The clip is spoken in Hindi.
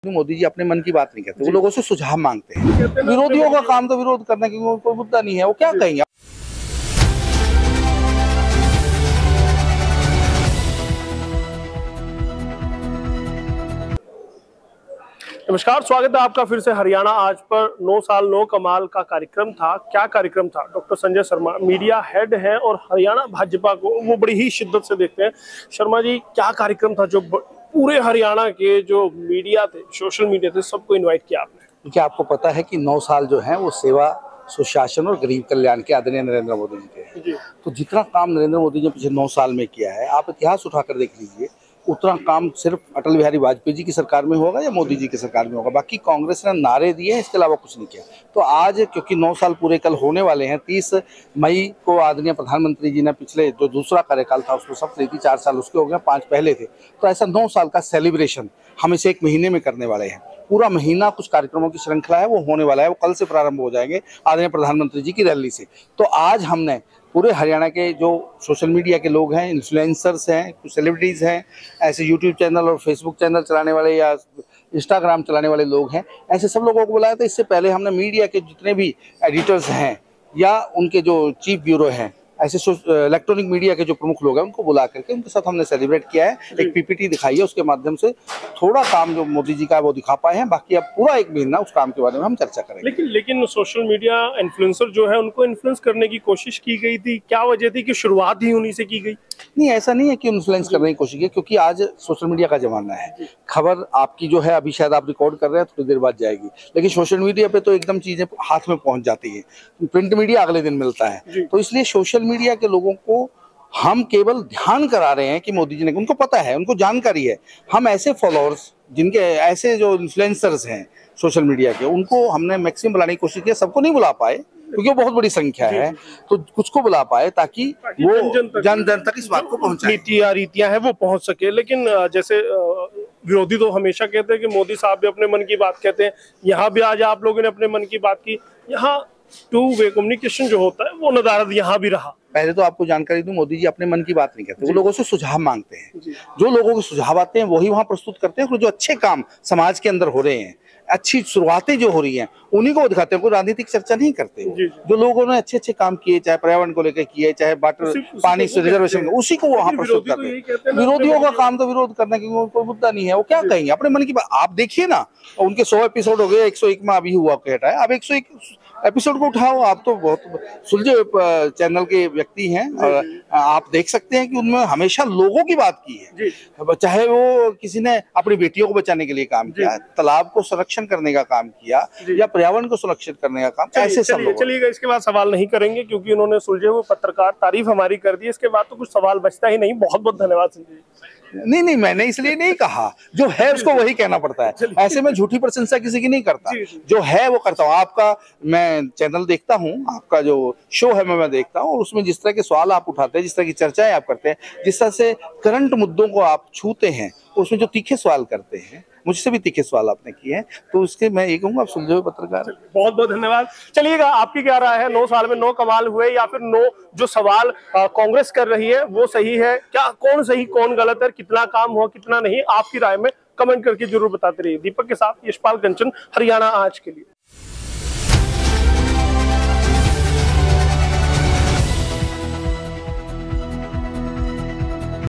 मोदी जी अपने मन की बात नहीं कहते, वो लोगों से सुझाव मांगते हैं। विरोधियों का काम तो विरोध करना, क्योंकि कोई मुद्दा नहीं है, वो क्या कहेंगे। नमस्कार, स्वागत है आपका फिर से हरियाणा आज पर। 9 साल 9 कमाल का कार्यक्रम था। क्या कार्यक्रम था? Doctor Sanjay Sharma media head हैं और हरियाणा भाजपा को वो बड़ी ही शिद्दत से देखते हैं। शर्मा जी, क्या कार्यक्रम था जो पूरे हरियाणा के जो मीडिया थे, सोशल मीडिया थे, सबको इन्वाइट किया आपने? क्या आपको पता है कि 9 साल जो है वो सेवा, सुशासन और गरीब कल्याण के आदरणीय नरेंद्र मोदी जी के हैं। तो जितना काम नरेंद्र मोदी जी ने पिछले 9 साल में किया है, आप इतिहास उठाकर देख लीजिए, उतना काम सिर्फ अटल बिहारी वाजपेयी जी की सरकार में होगा या मोदी जी की सरकार में होगा। बाकी कांग्रेस ने नारे दिए, इसके अलावा कुछ नहीं किया। तो आज क्योंकि 9 साल पूरे कल होने वाले हैं, 30 मई को आदरणीय प्रधानमंत्री जी ने पिछले जो दूसरा कार्यकाल था उसको सब ली थी, 4 साल उसके हो गए, 5 पहले थे। तो ऐसा 9 साल का सेलिब्रेशन हम इसे 1 महीने में करने वाले हैं। पूरा महीना कुछ कार्यक्रमों की श्रृंखला है, वो होने वाला है, वो कल से प्रारंभ हो जाएंगे आदरणीय प्रधानमंत्री जी की रैली से। तो आज हमने पूरे हरियाणा के जो सोशल मीडिया के लोग हैं, इन्फ्लुएंसर्स हैं, कुछ सेलिब्रिटीज़ हैं, ऐसे यूट्यूब चैनल और फेसबुक चैनल चलाने वाले या इंस्टाग्राम चलाने वाले लोग हैं, ऐसे सब लोगों को बुलाया था। इससे पहले हमने मीडिया के जितने भी एडिटर्स हैं या उनके जो चीफ ब्यूरो हैं, ऐसे इलेक्ट्रॉनिक मीडिया के जो प्रमुख लोग हैं, उनको बुला करके उनके साथ हमने सेलिब्रेट किया है। एक पीपीटी दिखाई है, उसके माध्यम से थोड़ा काम जो मोदी जी का वो दिखा पाए हैं। बाकी अब पूरा 1 महीना उस काम के बारे में हम चर्चा करेंगे। लेकिन सोशल मीडिया इन्फ्लुएंसर जो है उनको इन्फ्लुएंस करने की कोशिश की गई थी। क्या वजह थी कि शुरुआत ही उन्हीं से की गई? नहीं, ऐसा नहीं है कि इन्फ्लुएंस करने की कोशिश की, क्योंकि आज सोशल मीडिया का जमाना है। खबर आपकी जो है अभी शायद आप रिकॉर्ड कर रहे हैं, थोड़ी देर बाद जाएगी, लेकिन सोशल मीडिया पे तो एकदम चीजें हाथ में पहुंच जाती है। प्रिंट मीडिया अगले दिन मिलता है। तो इसलिए सोशल मीडिया के लोगों को हम केवल ध्यान करा रहे हैं कि मोदी जी ने, उनको पता है, उनको जानकारी है। हम ऐसे फॉलोअर्स, जिनके ऐसे जो इन्फ्लुएंसर्स हैं सोशल मीडिया के, उनको हमने मैक्सिमम बुलाने की कोशिश की। सबको नहीं बुला पाए क्योंकि वो बहुत बड़ी संख्या है, तो कुछ को बुला पाए ताकि वो जन तक इस बात को पहुंचाए, रीतियां हैं वो पहुंच सके। लेकिन जैसे विरोधी तो हमेशा कहते हैं कि मोदी साहब भी अपने मन की बात कहते हैं। यहाँ भी आज आप लोगों ने अपने मन की बात की। यहाँ 2 वे कम्युनिकेशन जो होता है वो नदारद यहाँ भी रहा। पहले तो आपको जानकारी दूं, मोदी जी अपने मन की बात नहीं कहते, वो लोगों से सुझाव मांगते हैं। जो लोगों के सुझाव आते हैं वही वहां प्रस्तुत करते हैं। जो अच्छे काम समाज के अंदर हो रहे हैं, अच्छी शुरुआतें जो हो रही हैं, उन्हीं को दिखाते हैं। कोई राजनीतिक चर्चा नहीं करते। जो लोगों ने अच्छे काम किए, चाहे पर्यावरण को लेकर किए, चाहे वाटर पानी से रिजर्वेशन, उसी को वहां प्रस्तुत करते हैं। विरोधियों का काम तो विरोध करना, क्योंकि कोई मुद्दा नहीं है, वो क्या कहेंगे। अपने मन की बात आप देखिए ना, उनके 100 एपिसोड हो गए, 101 में अभी हुआ कहता है। अब 101 एपिसोड को उठाओ। आप तो बहुत सुलझे चैनल के व्यक्ति हैं और आप देख सकते हैं कि उनमें हमेशा लोगों की बात की है। चाहे वो किसी ने अपनी बेटियों को बचाने के लिए काम किया, तालाब को संरक्षण करने का काम किया, या पर्यावरण को सुरक्षित करने का काम, ऐसे सब। चलिएगा, इसके बाद सवाल नहीं करेंगे क्योंकि उन्होंने सुलझे हुए पत्रकार तारीफ हमारी कर दी। इसके बाद तो कुछ सवाल बचता ही नहीं। बहुत बहुत धन्यवाद संजय। नहीं, मैंने इसलिए नहीं कहा, जो है उसको वही कहना पड़ता है। ऐसे में झूठी प्रशंसा किसी की नहीं करता, जो है वो करता हूँ। आपका मैं चैनल देखता हूँ, आपका जो शो है मैं देखता हूँ, और उसमें जिस तरह के सवाल आप उठाते हैं, जिस तरह की चर्चाएं आप करते हैं, जिस तरह से करंट मुद्दों को आप छूते हैं, उसमें जो तीखे सवाल करते हैं, मुझसे भी तीखे सवाल आपने किए हैं, तो उसके मैं ये कहूँगा आप सुलझे हुए पत्रकार। बहुत बहुत धन्यवाद। चलिएगा, आपकी क्या राय है? 9 साल में 9 कमाल हुए या फिर 9 जो सवाल कांग्रेस कर रही है वो सही है? क्या कौन सही कौन गलत है? कितना काम हुआ कितना नहीं? आपकी राय में कमेंट करके जरूर बताते रहिए। दीपक के साथ यशपाल कंचन, हरियाणा आज के लिए।